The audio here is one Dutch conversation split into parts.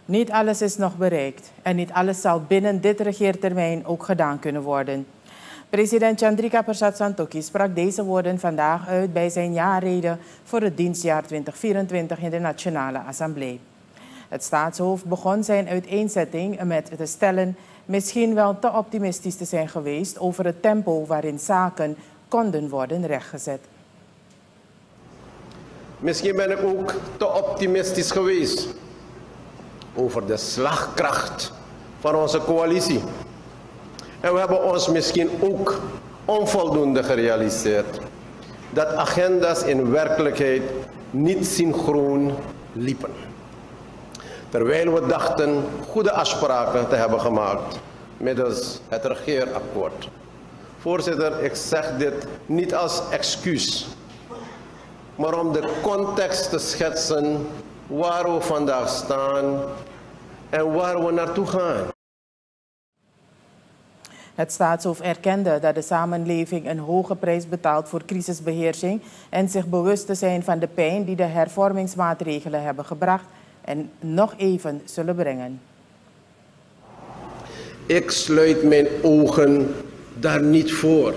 Niet alles is nog bereikt en niet alles zal binnen dit regeertermijn ook gedaan kunnen worden. President Chandrika Persat Santokhi sprak deze woorden vandaag uit bij zijn jaarrede voor het dienstjaar 2024 in de Nationale Assemblée. Het staatshoofd begon zijn uiteenzetting met te stellen misschien wel te optimistisch te zijn geweest over het tempo waarin zaken konden worden rechtgezet. Misschien ben ik ook te optimistisch geweest over de slagkracht van onze coalitie. En we hebben ons misschien ook onvoldoende gerealiseerd dat agenda's in werkelijkheid niet synchroon liepen. Terwijl we dachten goede afspraken te hebben gemaakt middels het regeerakkoord. Voorzitter, ik zeg dit niet als excuus, maar om de context te schetsen waar we vandaag staan en waar we naartoe gaan. Het staatshoofd erkende dat de samenleving een hoge prijs betaalt voor crisisbeheersing en zich bewust te zijn van de pijn die de hervormingsmaatregelen hebben gebracht en nog even zullen brengen. Ik sluit mijn ogen daar niet voor.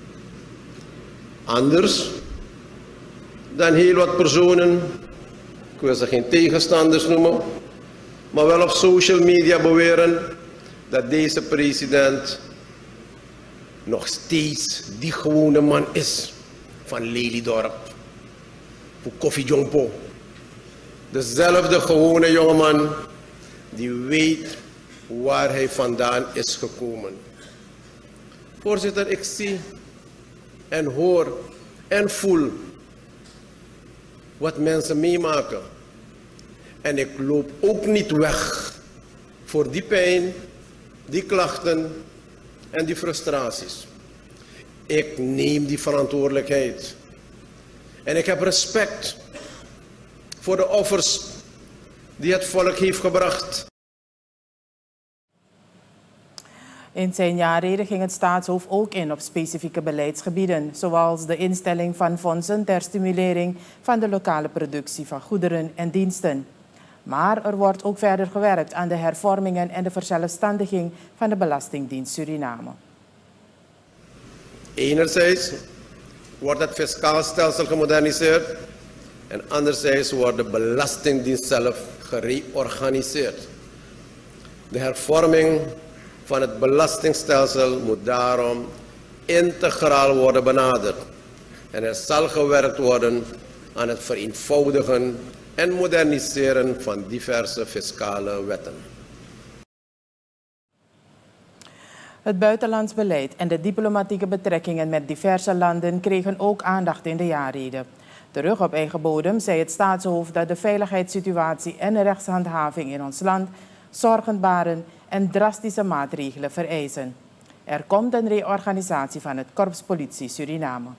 Anders dan heel wat personen, ik wil ze geen tegenstanders noemen, maar wel op social media beweren dat deze president nog steeds die gewone man is van Lelydorp, voor Koffie Jongpo. Dezelfde gewone jongeman die weet waar hij vandaan is gekomen. Voorzitter, ik zie en hoor en voel wat mensen meemaken. En ik loop ook niet weg voor die pijn, die klachten en die frustraties. Ik neem die verantwoordelijkheid. En ik heb respect voor de offers die het volk heeft gebracht. In zijn jaarrede ging het staatshoofd ook in op specifieke beleidsgebieden, zoals de instelling van fondsen ter stimulering van de lokale productie van goederen en diensten. Maar er wordt ook verder gewerkt aan de hervormingen en de verzelfstandiging van de Belastingdienst Suriname. Enerzijds wordt het fiscaal stelsel gemoderniseerd en anderzijds wordt de Belastingdienst zelf gereorganiseerd. De hervorming van het belastingstelsel moet daarom integraal worden benaderd. En er zal gewerkt worden aan het vereenvoudigen en moderniseren van diverse fiscale wetten. Het buitenlands beleid en de diplomatieke betrekkingen met diverse landen kregen ook aandacht in de jaarrede. Terug op eigen bodem zei het staatshoofd dat de veiligheidssituatie en de rechtshandhaving in ons land zorgen baren en drastische maatregelen vereisen. Er komt een reorganisatie van het Korps Politie Suriname.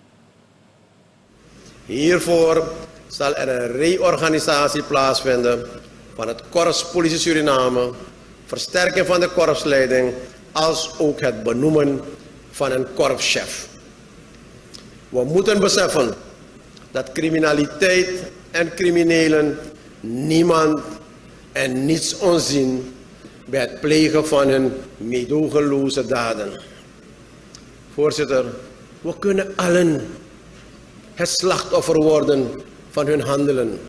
Hiervoor zal er een reorganisatie plaatsvinden van het Korps Politie Suriname, versterking van de korpsleiding, als ook het benoemen van een korpschef. We moeten beseffen dat criminaliteit en criminelen niemand en niets ontzien bij het plegen van hun meedogenloze daden. Voorzitter, we kunnen allen het slachtoffer worden van hun handelen.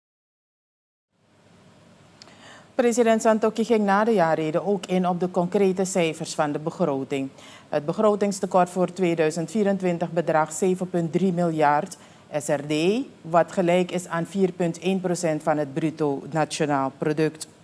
President Santokhi ging na de jaarrede ook in op de concrete cijfers van de begroting. Het begrotingstekort voor 2024 bedraagt 7,3 miljard SRD, wat gelijk is aan 4,1% van het bruto nationaal product.